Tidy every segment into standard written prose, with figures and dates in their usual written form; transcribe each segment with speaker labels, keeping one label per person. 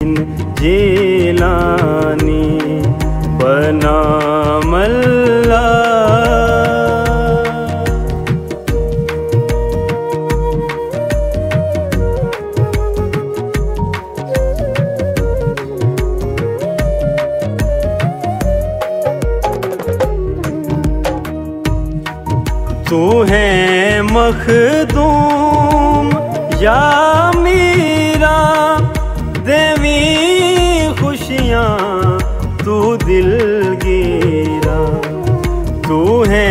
Speaker 1: जिलानी बनाम अल्लाह। तू है मखदूम या मीरा, देवी खुशियाँ तू दिलगीरा। तू है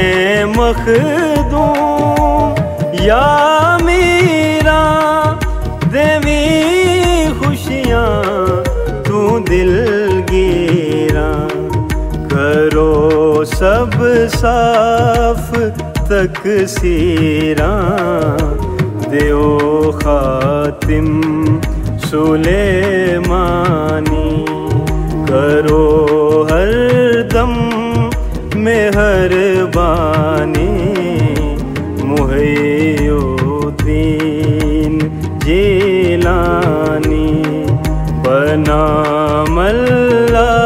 Speaker 1: मखदूम या मीरा, देवी खुशियाँ तू दिलगीरा। करो सब साफ तकसीरा, देओ खातिम सुलेमानी। करो हर दम मेहरबानी, मुहय्यिद्दीन जिलानी बनाम अल्लाह।